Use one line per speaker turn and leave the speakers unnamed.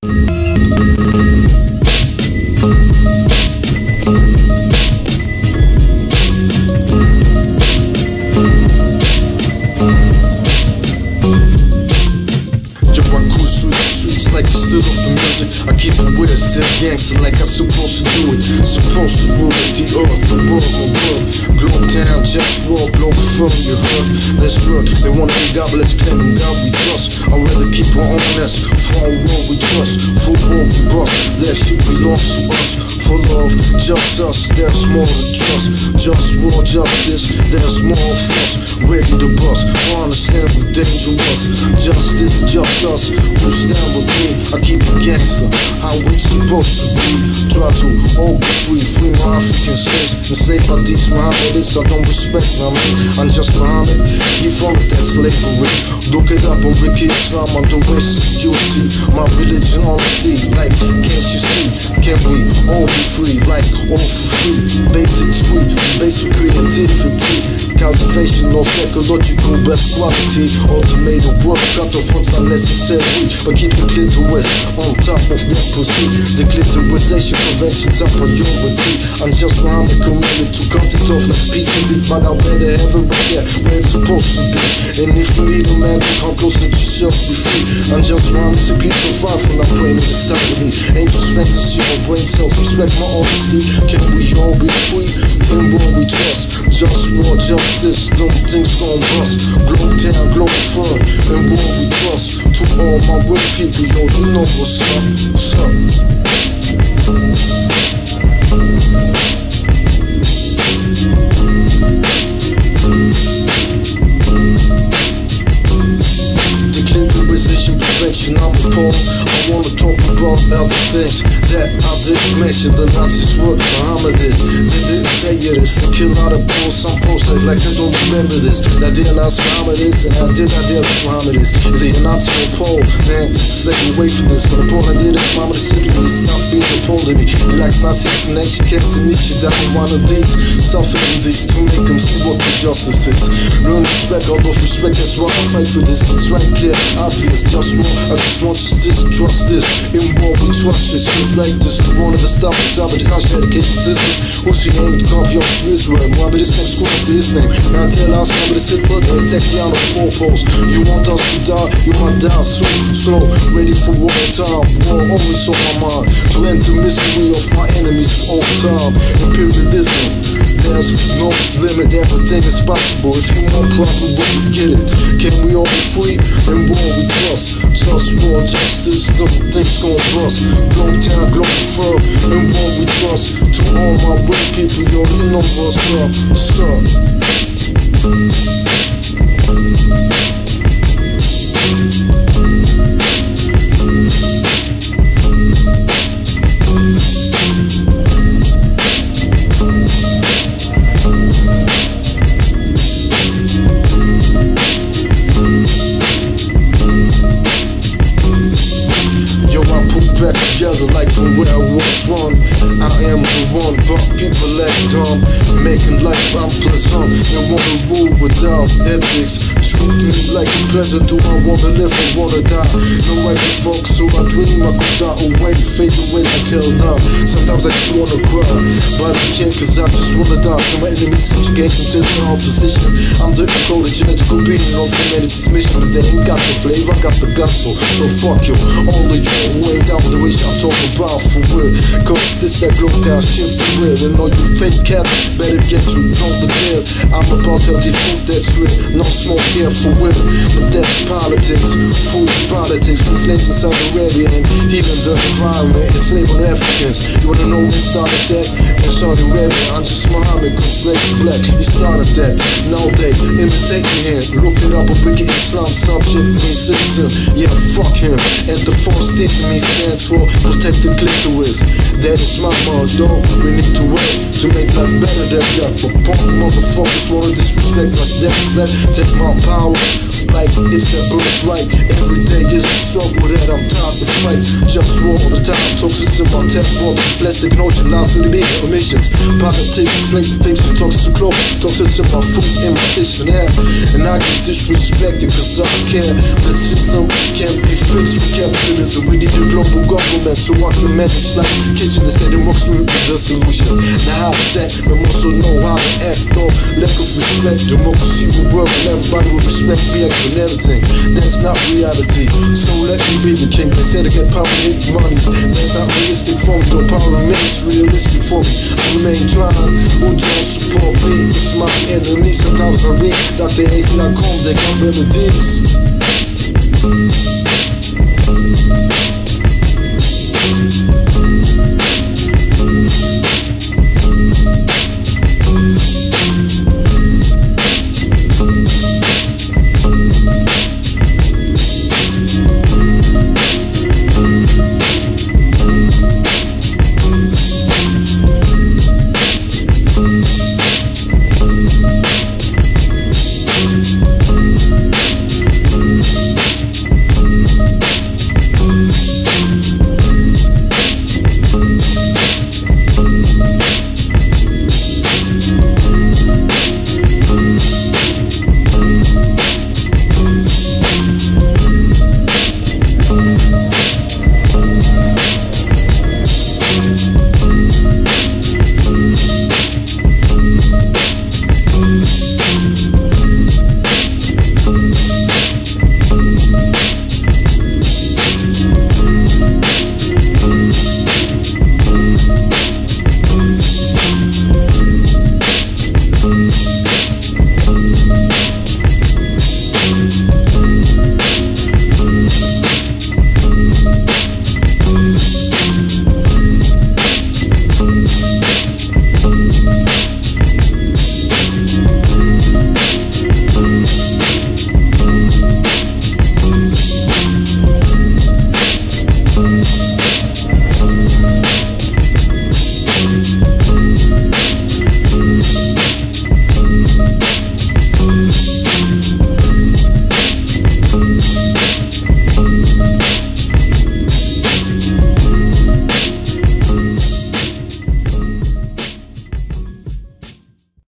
Still gangster like I'm supposed to do it. Supposed to rule the earth, the world, my world. Globe down, JustWar, Globalfirm, you heard. Let's look, they wanna be godless, claiming God we trust. I'd rather keep our own nest. For our world we trust, for world we bust. That shit belongs to us. For love, just us, there's more to trust. JustWar, justice, there's more of us. Ready to bust, for understand we're dangerous. Justice, just us, who stand with me. I keep it gangster, how we supposed to be. Try to all be free, free my African slaves. Enslaved by these Mohammedists, I don't respect my man. I'm just Muhammad, he from that slavery. Look it up on Wiki Islam, I'm the racist guilty. My religion honesty, like can't you see? Can we all be free, like all for free? Basics free, basic creativity. Cultivation of ecological best quality. Automated work, cut off what's unnecessary, but keep the clitoris on top of that pussy. The clitorisation prevention's a priority. I'm just Muhammad committed to cut it off like peace and beat, but I'd rather have it right there where it's supposed to be. And if you need a man, come close, let yourself be free. I'm just Muhammad, so keep so far from that brain in this stability. Angels fantasy, my brain self-respect, my honesty. Can we all be free? In what we trust. JustWar, justice, them things gon' bust. Globe down, Globalfirm, in what we trust. To all my real people, yo, you know what's up, what's up. The clitorisation prevention, I'm appalled. I wanna talk about other things that I didn't mention. The Nazis were Mohammedists. They didn't tell you this. They kill out of balls, some posted like I don't remember this. I realized Mohammedists, and I realize Mohammedists. Either you're Nazi or Pole, man, stay away from this. When the Pole I did it, Mohammed said to me, stop being a Pole to me. He likes Nazis and nation camps and niche down on one of these. Suffering these to make them see what the justice is. Learn respect, out of respect, that's why I fight for this. It's right clear, obvious, JustWar. I just want you to trust this. In what we trust this, we like this. We won't ever stop us out, but it's not dedication system. What's your name to copy off from Israel? Mohammed is named school after his name. Now I realize Mohammed is Hitler, they attack you on the 4 posts. You want us to die, you might die soon. Slow, ready for war time. War always on my mind. To end the misery of my enemies for all time. Imperialism, there's no limit, everything is possible. If you want proper, we get it. Can we all be free? And what we trust. JustWar, justice, the things gon' bust. Globe down, Globalfirm, and what we trust. To all my real people, yo, you know what's up, what's up. Back together like from where I was one. I am the one, but people act dumb, making life unpleasant. They wanna rule without ethics. Treat me like a peasant. Do I wanna live or wanna die? No right to fuck, so I dream I could die away, fade away like hell now. Sometimes I just wanna cry, but I can't cause I just wanna die. From my enemy subjugation to the opposition. I'm the encoded genetical being of humanity's mission, but they ain't got the flavor, I got the gospel. So fuck you, all of you who ain't down with the wish I'm talking about for real. Cause this that glow down shit for real. And all you fake cats better get to know the deal. I'm about healthy food that's real, no smoke here for real. But that's politics, food is politics. From slaves in Saudi Arabia and healing the environment, enslaving Africans. You wanna know when started that? In Saudi Arabia, I'm just Muhammad, cause slaves black. He started that, now they imitating him. Look it up, a wicked Islam subject means citizen. Yeah, fuck him. And the force teaching me stands for protect the clitoris. That is That's my motto. We need to wait to make life better than that. But punk motherfuckers wanna disrespect my death. Take my power like it's their birthright. Every day is a struggle that I'm tired to fight. Just war all the time, toxic to my temple. Plastic notion, lies to the big emissions. Politics, straight fiction, toxic to clothes, toxic to my food and my dictionary. And I get disrespected cause I care. The system can't be fixed with capitalism. We need a global government so I can manage like kitchen instead of works with the solution. Now how is that? We also know how to act. No lack of respect. Democracy will work and everybody will respect me and everything. That's not reality. So let me be the king. They said I get power and money. That's not realistic for me. Though power remains realistic for me. I remain trying. Who don't support me? It's my enemy. Sometimes I read DrAint.com. They got remedies.